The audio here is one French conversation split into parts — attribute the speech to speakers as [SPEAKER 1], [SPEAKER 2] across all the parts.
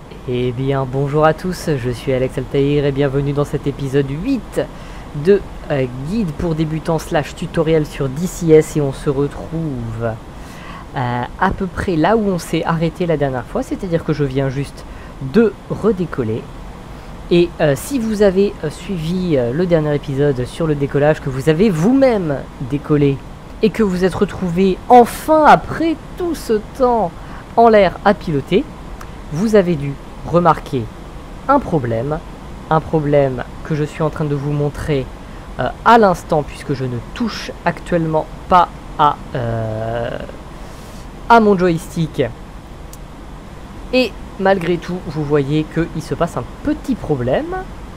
[SPEAKER 1] Eh bien bonjour à tous, je suis Alex Altaïr et bienvenue dans cet épisode 8 de guide pour débutants / tutoriel sur DCS et on se retrouve à peu près là où on s'est arrêté la dernière fois, c'est-à-dire que je viens juste de redécoller. Et si vous avez suivi le dernier épisode sur le décollage, que vous avez vous-même décollé et que vous êtes retrouvé enfin après tout ce temps en l'air à piloter, vous avez dû remarquer un problème que je suis en train de vous montrer à l'instant, puisque je ne touche actuellement pas à mon joystick. Et malgré tout, vous voyez qu'il se passe un petit problème.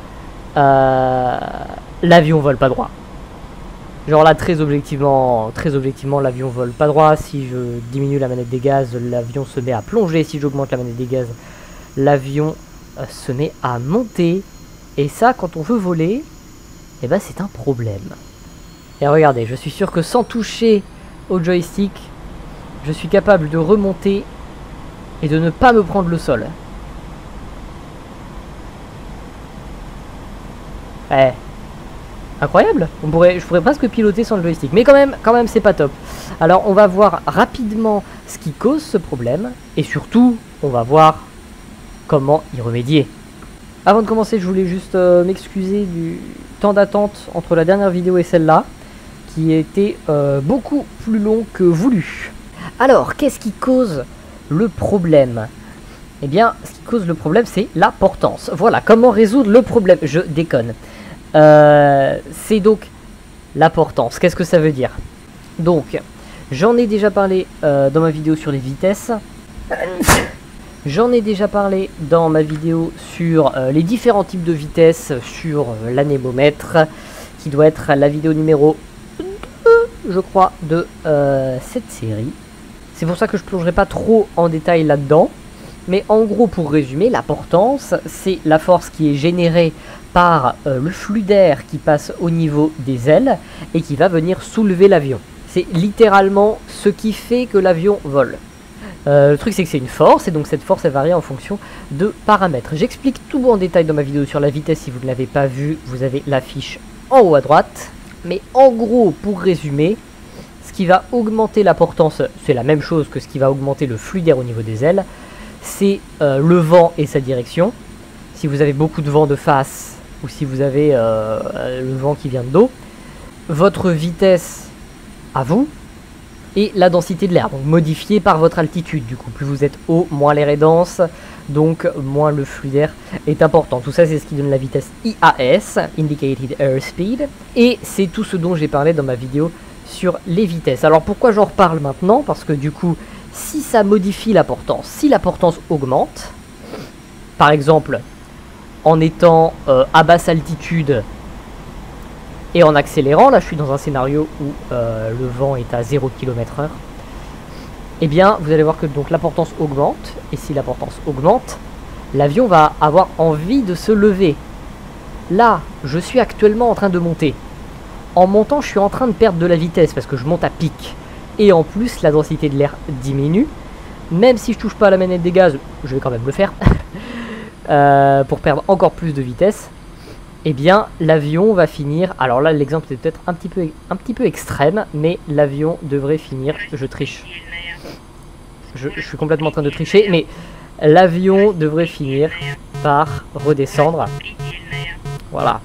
[SPEAKER 1] L'avion vole pas droit. Genre là, très objectivement, l'avion vole pas droit. Si je diminue la manette des gaz, l'avion se met à plonger. Si j'augmente la manette des gaz, l'avion se met à monter. Et ça, quand on veut voler, eh ben, c'est un problème. Et regardez, je suis sûr que sans toucher au joystick, je suis capable de remonter et de ne pas me prendre le sol. Ouais. Incroyable. Je pourrais presque piloter sans le joystick. Mais quand même c'est pas top. Alors on va voir rapidement ce qui cause ce problème. Et surtout, on va voir comment y remédier. Avant de commencer, je voulais juste m'excuser du temps d'attente entre la dernière vidéo et celle-là, qui était beaucoup plus long que voulu. Alors, qu'est-ce qui cause le problème? Eh bien, ce qui cause le problème, c'est la portance. Voilà, comment résoudre le problème? Je déconne. C'est donc la portance. Qu'est-ce que ça veut dire? Donc, j'en ai déjà parlé dans ma vidéo sur les vitesses. J'en ai déjà parlé dans ma vidéo sur les différents types de vitesses sur l'anémomètre, qui doit être la vidéo numéro 2, je crois, de cette série. C'est pour ça que je ne plongerai pas trop en détail là-dedans. Mais en gros, pour résumer, la portance, c'est la force qui est générée par le flux d'air qui passe au niveau des ailes et qui va venir soulever l'avion. C'est littéralement ce qui fait que l'avion vole. Le truc, c'est que c'est une force, et donc cette force, elle varie en fonction de paramètres. J'explique tout en détail dans ma vidéo sur la vitesse. Si vous ne l'avez pas vu, vous avez l'affiche en haut à droite. Mais en gros, pour résumer, ce qui va augmenter la portance, c'est la même chose que ce qui va augmenter le flux d'air au niveau des ailes. C'est le vent et sa direction. Si vous avez beaucoup de vent de face, ou si vous avez le vent qui vient de dos, votre vitesse à vous, et la densité de l'air, donc modifiée par votre altitude. Du coup, plus vous êtes haut, moins l'air est dense, donc moins le flux d'air est important. Tout ça, c'est ce qui donne la vitesse IAS, Indicated Airspeed, et c'est tout ce dont j'ai parlé dans ma vidéo sur les vitesses. Alors pourquoi j'en reparle maintenant? Parce que du coup, si ça modifie la portance, si la portance augmente, par exemple en étant à basse altitude et en accélérant, là je suis dans un scénario où le vent est à 0 km/h, eh bien vous allez voir que donc la portance augmente, et si la portance augmente, l'avion va avoir envie de se lever. Là, je suis actuellement en train de monter. En montant, je suis en train de perdre de la vitesse parce que je monte à pic. Et en plus, la densité de l'air diminue. Même si je touche pas à la manette des gaz, je vais quand même le faire. Pour perdre encore plus de vitesse. Eh bien, l'avion va finir... Alors là, l'exemple est peut-être un petit peu extrême, mais l'avion devrait finir... Je triche. Je suis complètement en train de tricher, mais l'avion devrait finir par redescendre. Voilà.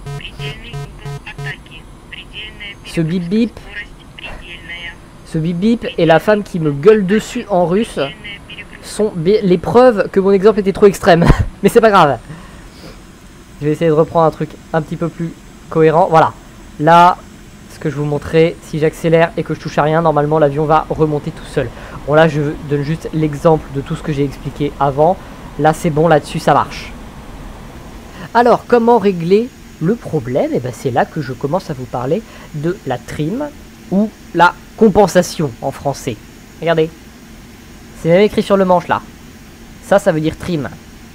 [SPEAKER 1] Ce bip bip... Ce bip bip et la femme qui me gueule dessus en russe sont les preuves que mon exemple était trop extrême. Mais c'est pas grave. Je vais essayer de reprendre un truc un petit peu plus cohérent. Voilà. Là, ce que je vous montrais, si j'accélère et que je touche à rien, normalement l'avion va remonter tout seul. Bon là, je donne juste l'exemple de tout ce que j'ai expliqué avant. Là, c'est bon, là-dessus, ça marche. Alors, comment régler le problème? Et ben, c'est là que je commence à vous parler de la trim ou la compensation en français. Regardez. C'est même écrit sur le manche là. Ça veut dire trim.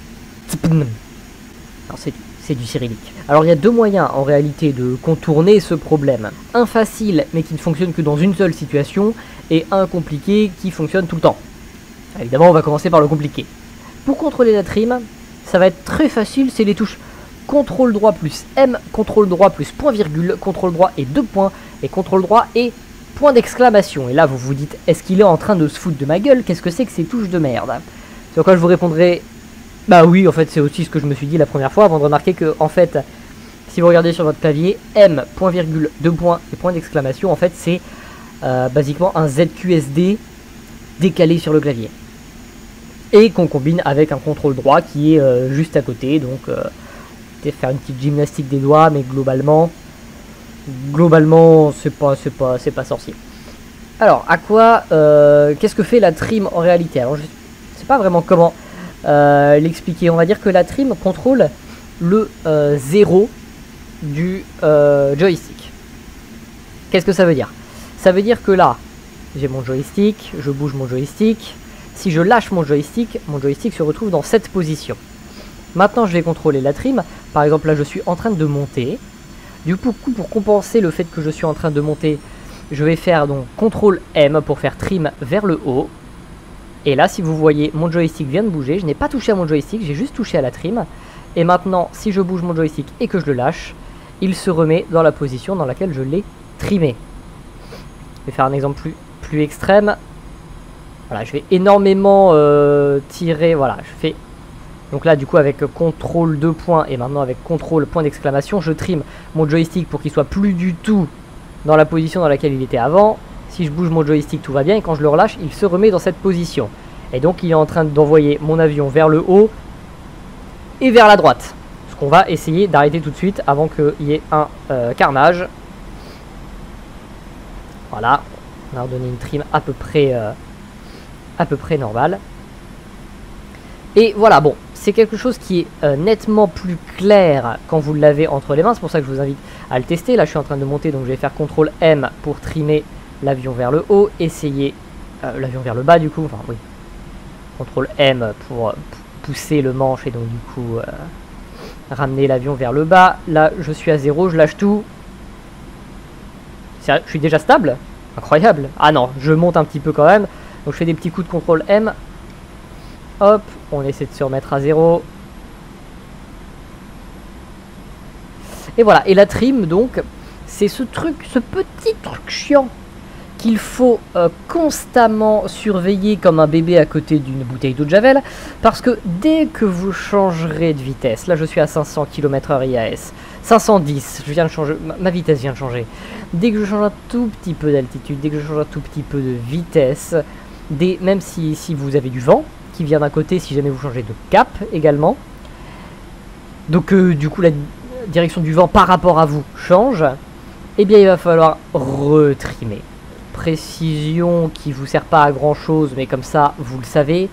[SPEAKER 1] Alors c'est du cyrillique. Alors il y a deux moyens en réalité de contourner ce problème. Un facile mais qui ne fonctionne que dans une seule situation, et un compliqué qui fonctionne tout le temps. Évidemment on va commencer par le compliqué. Pour contrôler la trim, ça va être très facile, c'est les touches CTRL droit plus M, CTRL droit plus point virgule, CTRL droit et 2 points, et CTRL droit et point d'exclamation. Et là vous vous dites, est-ce qu'il est en train de se foutre de ma gueule? Qu'est-ce que c'est que ces touches de merde? Sur quoi je vous répondrai, bah oui, en fait c'est aussi ce que je me suis dit la première fois, avant de remarquer que, en fait, si vous regardez sur votre clavier, M, point virgule, 2 points et point d'exclamation, en fait c'est basiquement un ZQSD décalé sur le clavier. Et qu'on combine avec un contrôle droit qui est juste à côté, donc peut-être faire une petite gymnastique des doigts, mais globalement c'est pas sorcier. Alors, à quoi, qu'est-ce que fait la trim en réalité? Alors, je sais pas vraiment comment l'expliquer. On va dire que la trim contrôle le 0 du joystick. Qu'est-ce que ça veut dire? Ça veut dire que là, j'ai mon joystick, je bouge mon joystick. Si je lâche mon joystick se retrouve dans cette position. Maintenant, je vais contrôler la trim. Par exemple, là, je suis en train de monter. Du coup, pour compenser le fait que je suis en train de monter, je vais faire donc CTRL M pour faire trim vers le haut. Et là, si vous voyez, mon joystick vient de bouger. Je n'ai pas touché à mon joystick, j'ai juste touché à la trim. Et maintenant, si je bouge mon joystick et que je le lâche, il se remet dans la position dans laquelle je l'ai trimé. Je vais faire un exemple plus extrême. Voilà, je vais énormément tirer, voilà, je fais... Donc là, du coup, avec CTRL 2 points et maintenant avec CTRL point d'exclamation, je trim mon joystick pour qu'il soit plus du tout dans la position dans laquelle il était avant. Si je bouge mon joystick, tout va bien, et quand je le relâche, il se remet dans cette position. Et donc, il est en train d'envoyer mon avion vers le haut et vers la droite. Ce qu'on va essayer d'arrêter tout de suite avant qu'il y ait un carnage. Voilà, on a redonné une trim à peu près normale. Et voilà, bon, c'est quelque chose qui est nettement plus clair quand vous l'avez entre les mains. C'est pour ça que je vous invite à le tester. Là, je suis en train de monter, donc je vais faire CTRL M pour trimer l'avion vers le haut, essayer l'avion vers le bas, du coup. Enfin, oui, CTRL M pour pousser le manche et donc du coup ramener l'avion vers le bas. Là, je suis à 0, je lâche tout. Je suis déjà stable? Incroyable. Ah non, je monte un petit peu quand même. Donc je fais des petits coups de CTRL M. Hop, on essaie de se remettre à 0. Et voilà, et la trim donc, c'est ce petit truc chiant qu'il faut constamment surveiller comme un bébé à côté d'une bouteille d'eau de Javel, parce que dès que vous changerez de vitesse, là je suis à 500 km/h IAS, 510, je viens de changer, ma vitesse vient de changer, dès que je change un tout petit peu d'altitude, dès que je change un tout petit peu de vitesse, même si vous avez du vent qui vient d'un côté, si jamais vous changez de cap également, donc du coup la direction du vent par rapport à vous change, et bien il va falloir retrimer. Précision qui vous sert pas à grand chose, mais comme ça vous le savez,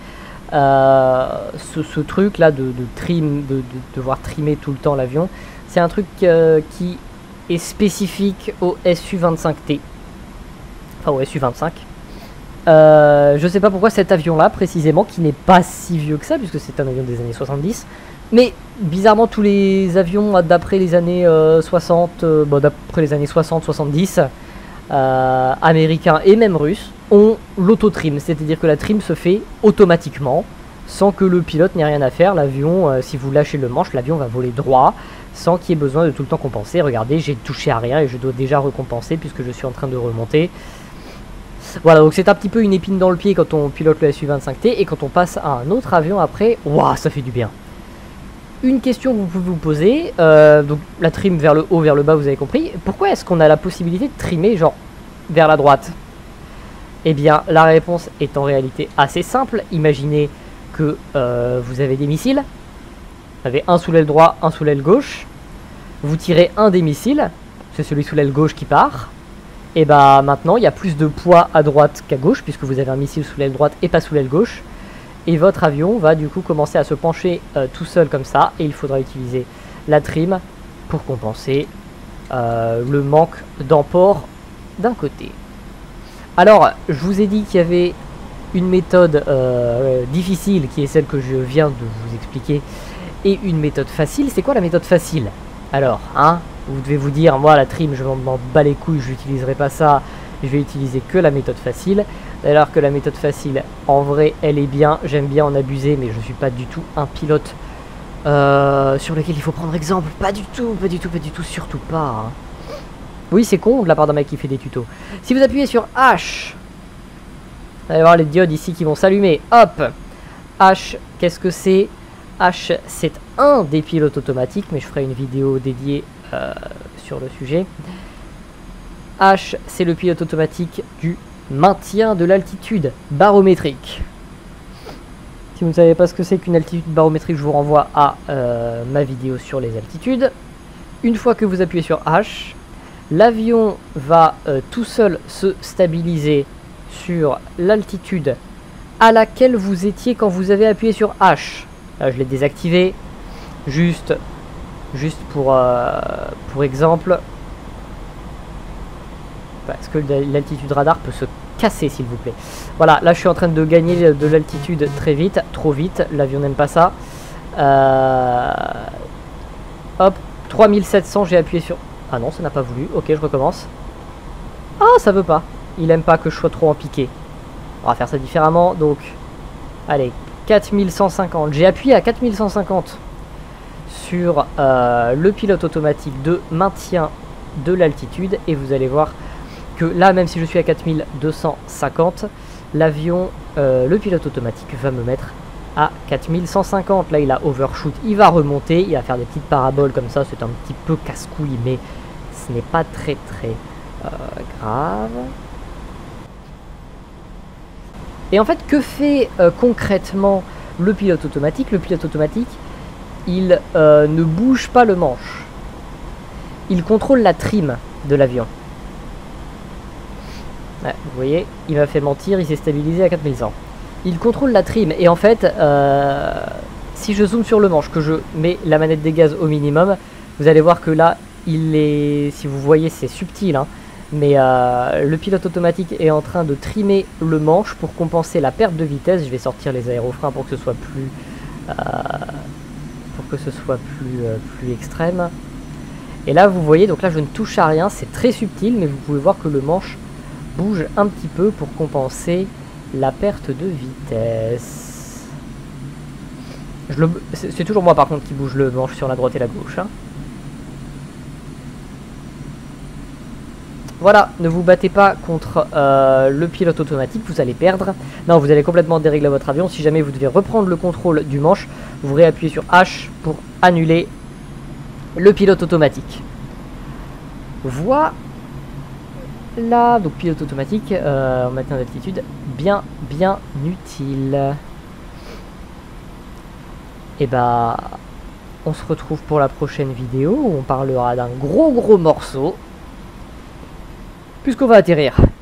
[SPEAKER 1] ce truc là de devoir trimer tout le temps l'avion, c'est un truc qui est spécifique au Su-25T, enfin au Su-25. Je sais pas pourquoi cet avion là précisément, qui n'est pas si vieux que ça puisque c'est un avion des années 70, mais bizarrement tous les avions d'après les années 60, bon, d'après les années 60-70, américains et même russes, ont l'auto-trim, c'est-à-dire que la trim se fait automatiquement sans que le pilote n'ait rien à faire. L'avion, si vous lâchez le manche, l'avion va voler droit sans qu'il y ait besoin de tout le temps compenser. Regardez, j'ai touché à rien et je dois déjà recompenser puisque je suis en train de remonter. Voilà, donc c'est un petit peu une épine dans le pied quand on pilote le Su-25T, et quand on passe à un autre avion après, waouh, ça fait du bien. Une question que vous pouvez vous poser, donc la trim vers le haut, vers le bas, vous avez compris. Pourquoi est-ce qu'on a la possibilité de trimer genre vers la droite? Eh bien, la réponse est en réalité assez simple. Imaginez que vous avez des missiles. Vous avez un sous l'aile droit, un sous l'aile gauche. Vous tirez un des missiles, c'est celui sous l'aile gauche qui part. Et bah maintenant, il y a plus de poids à droite qu'à gauche, puisque vous avez un missile sous l'aile droite et pas sous l'aile gauche. Et votre avion va du coup commencer à se pencher tout seul comme ça, et il faudra utiliser la trim pour compenser le manque d'emport d'un côté. Alors, je vous ai dit qu'il y avait une méthode difficile, qui est celle que je viens de vous expliquer, et une méthode facile. C'est quoi la méthode facile? Alors, hein, vous devez vous dire, moi la trim, je m'en bats les couilles, je n'utiliserai pas ça, je vais utiliser que la méthode facile. Alors que la méthode facile, en vrai, elle est bien, j'aime bien en abuser, mais je ne suis pas du tout un pilote sur lesquels il faut prendre exemple. Pas du tout, pas du tout, pas du tout, surtout pas. Hein. Oui, c'est con de la part d'un mec qui fait des tutos. Si vous appuyez sur H, vous allez voir les diodes ici qui vont s'allumer. Hop, H, qu'est-ce que c'est? H, c'est un des pilotes automatiques, mais je ferai une vidéo dédiée sur le sujet. H, c'est le pilote automatique du maintien de l'altitude barométrique. Si vous ne savez pas ce que c'est qu'une altitude barométrique, je vous renvoie à ma vidéo sur les altitudes. Une fois que vous appuyez sur H, l'avion va tout seul se stabiliser sur l'altitude à laquelle vous étiez quand vous avez appuyé sur H. Là, je l'ai désactivé, juste pour exemple, parce que l'altitude radar peut se casser s'il vous plaît. Voilà, là je suis en train de gagner de l'altitude très vite, trop vite, l'avion n'aime pas ça. Hop, 3700, j'ai appuyé sur... Ah non, ça n'a pas voulu, ok, je recommence. Ah, ça veut pas, il aime pas que je sois trop en piqué. On va faire ça différemment, donc, allez, 4150, j'ai appuyé à 4150 sur le pilote automatique de maintien de l'altitude, et vous allez voir que là, même si je suis à 4250, l'avion, le pilote automatique va me mettre à 4150. Là, il a overshoot, il va remonter, il va faire des petites paraboles comme ça, c'est un petit peu casse-couille, mais ce n'est pas très grave. Et en fait, que fait concrètement le pilote automatique? Le pilote automatique, il ne bouge pas le manche. Il contrôle la trim de l'avion. Ouais, vous voyez, il m'a fait mentir, il s'est stabilisé à 4100. Il contrôle la trim et en fait, si je zoome sur le manche, que je mets la manette des gaz au minimum, vous allez voir que là, il est, si vous voyez, c'est subtil, hein, mais le pilote automatique est en train de trimer le manche pour compenser la perte de vitesse. Je vais sortir les aérofreins pour que ce soit plus extrême. Et là, vous voyez, donc là, je ne touche à rien, c'est très subtil, mais vous pouvez voir que le manche bouge un petit peu pour compenser la perte de vitesse. C'est toujours moi par contre qui bouge le manche sur la droite et la gauche. Hein. Voilà, ne vous battez pas contre le pilote automatique, vous allez perdre. Non, vous allez complètement dérégler votre avion. Si jamais vous devez reprendre le contrôle du manche, vous réappuyez sur H pour annuler le pilote automatique. Voilà. Là, donc pilote automatique en maintien d'altitude, bien utile. Et bah, on se retrouve pour la prochaine vidéo où on parlera d'un gros morceau, puisqu'on va atterrir.